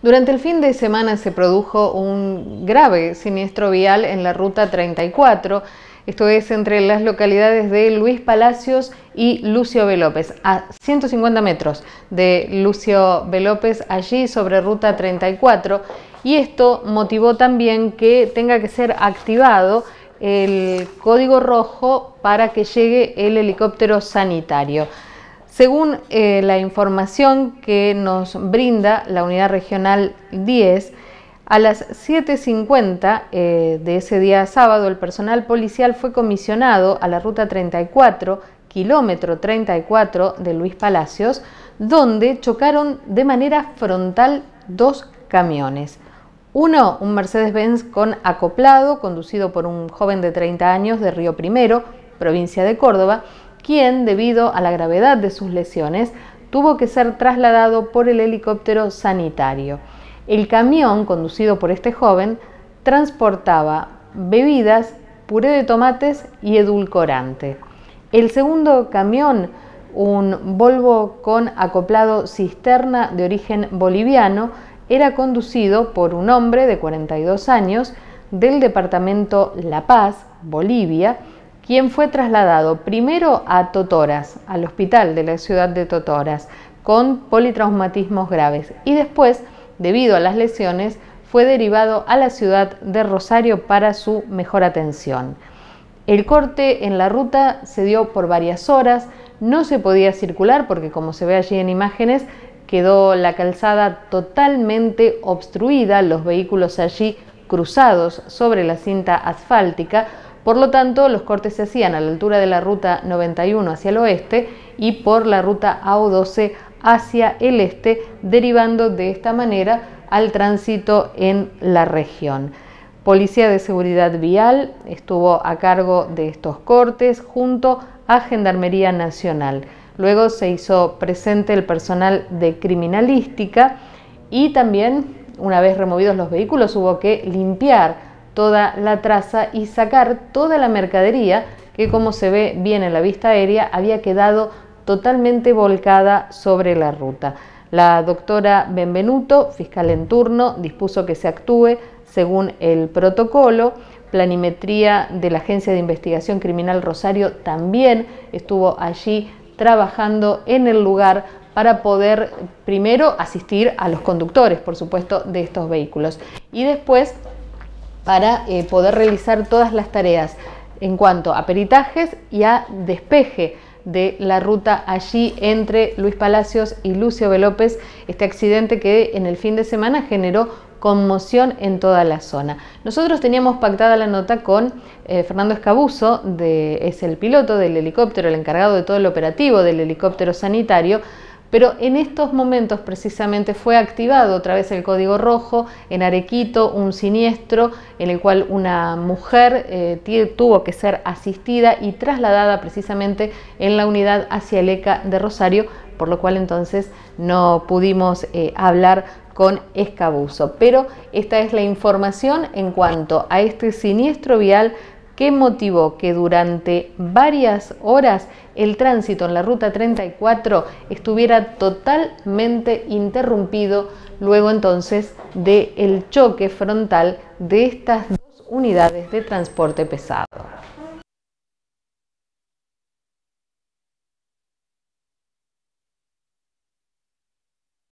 Durante el fin de semana se produjo un grave siniestro vial en la ruta 34, esto es entre las localidades de Luis Palacios y Lucio B. López, a 150 metros de Lucio B. López, allí sobre ruta 34, y esto motivó también que tenga que ser activado el código rojo para que llegue el helicóptero sanitario. Según la información que nos brinda la Unidad Regional 10, a las 7:50 de ese día sábado, el personal policial fue comisionado a la ruta 34, kilómetro 34 de Luis Palacios, donde chocaron de manera frontal dos camiones. Uno, un Mercedes-Benz con acoplado, conducido por un joven de 30 años de Río Primero, provincia de Córdoba, quien, debido a la gravedad de sus lesiones, tuvo que ser trasladado por el helicóptero sanitario. El camión, conducido por este joven, transportaba bebidas, puré de tomates y edulcorante. El segundo camión, un Volvo con acoplado cisterna de origen boliviano, era conducido por un hombre de 42 años del departamento La Paz, Bolivia, quien fue trasladado primero a Totoras, al hospital de la ciudad de Totoras, con politraumatismos graves, y después, debido a las lesiones, fue derivado a la ciudad de Rosario para su mejor atención. El corte en la ruta se dio por varias horas, no se podía circular porque, como se ve allí en imágenes, quedó la calzada totalmente obstruida, los vehículos allí cruzados sobre la cinta asfáltica. Por lo tanto, los cortes se hacían a la altura de la ruta 91 hacia el oeste y por la ruta AO12 hacia el este, derivando de esta manera al tránsito en la región. Policía de Seguridad Vial estuvo a cargo de estos cortes junto a Gendarmería Nacional. Luego se hizo presente el personal de criminalística y también, una vez removidos los vehículos, hubo que limpiar toda la traza y sacar toda la mercadería que, como se ve bien en la vista aérea, había quedado totalmente volcada sobre la ruta. La doctora Benvenuto, fiscal en turno, dispuso que se actúe según el protocolo. Planimetría de la Agencia de Investigación Criminal Rosario también estuvo allí trabajando en el lugar para poder primero asistir a los conductores, por supuesto, de estos vehículos, y después para poder realizar todas las tareas en cuanto a peritajes y a despeje de la ruta allí entre Luis Palacios y Lucio B. López, este accidente que en el fin de semana generó conmoción en toda la zona. Nosotros teníamos pactada la nota con Fernando Escabuso, es el piloto del helicóptero, el encargado de todo el operativo del helicóptero sanitario, pero en estos momentos precisamente fue activado otra vez el código rojo en Arequito, un siniestro en el cual una mujer tuvo que ser asistida y trasladada precisamente en la unidad hacia el ECA de Rosario, por lo cual entonces no pudimos hablar con Escabuso. Pero esta es la información en cuanto a este siniestro vial que motivó que durante varias horas el tránsito en la ruta 34 estuviera totalmente interrumpido luego entonces del choque frontal de estas dos unidades de transporte pesado.